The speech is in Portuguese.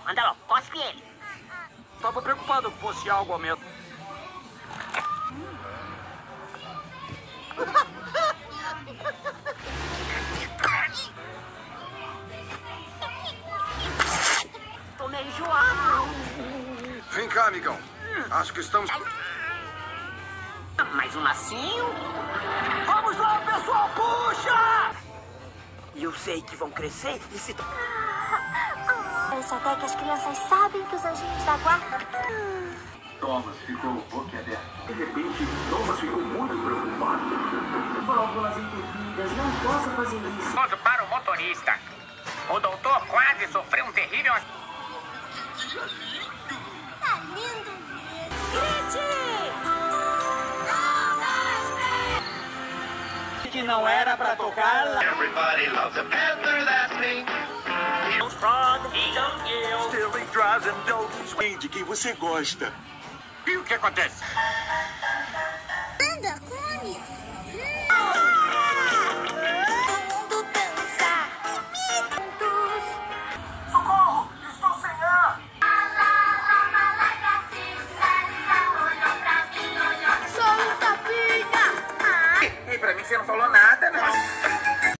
Anda logo, cospe ele. Tava preocupado que fosse algo ao menos. Tô meio enjoado. Vem cá, amigão. Acho que estamos... Mais um lacinho. Vamos lá, pessoal, puxa! E eu sei que vão crescer e se... Parece até que as crianças sabem que os anjinhos da guarda... Thomas ficou boquiaberto. De repente, Thomas ficou muito preocupado. Válvulas entupidas, não posso fazer isso. Para o motorista. O doutor quase sofreu um terrível... Tá lindo mesmo. Grite! Que não era pra tocar lá. Everybody loves a panther, that's me. Still he drives and don't. De quem você gosta. E o que acontece?